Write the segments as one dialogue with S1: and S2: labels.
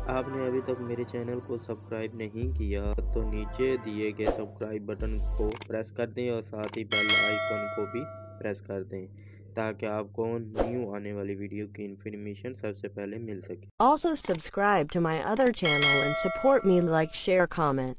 S1: आपने अभी तक मेरे चैनल को सब्सक्राइब नहीं किया तो नीचे दिए गए सब्सक्राइब बटन को प्रेस कर दें और साथ ही बेल आइकन को भी प्रेस कर दें ताकि आपको न्यू आने वाली वीडियो की इन्फॉर्मेशन सबसे पहले मिल सके।
S2: Also subscribe to my other channel and support me, like, share, comment.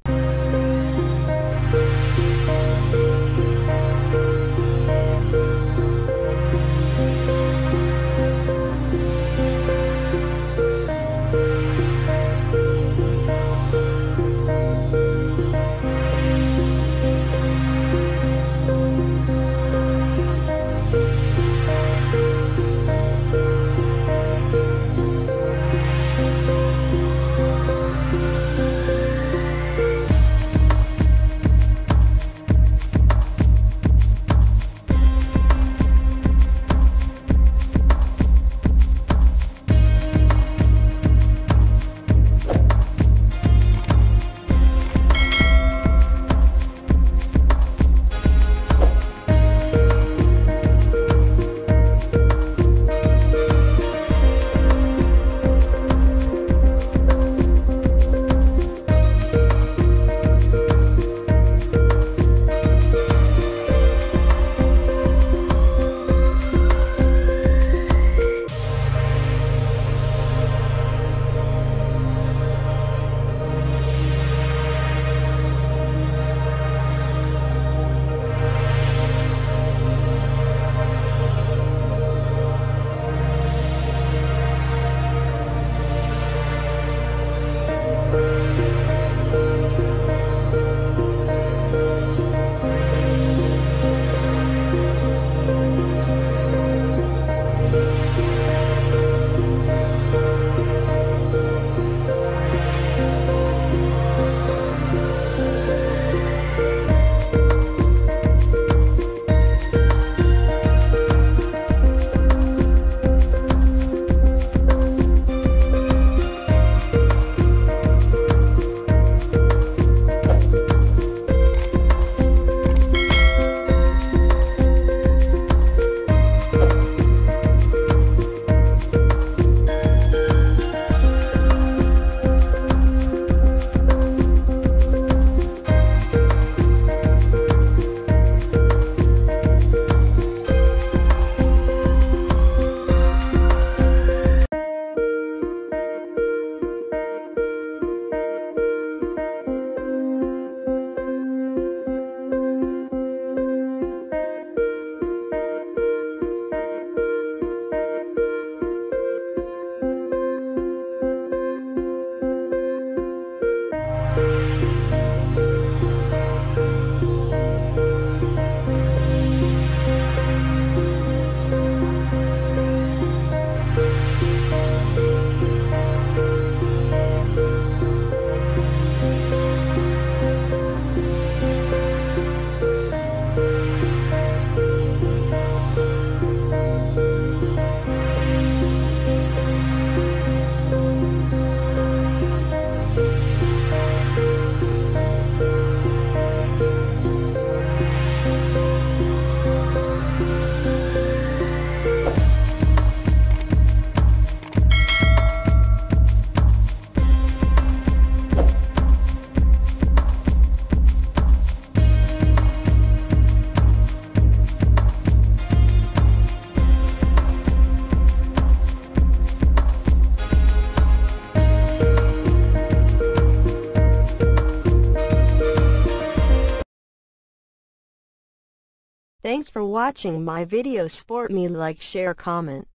S2: Thanks for watching my video. Support me, like, share, comment.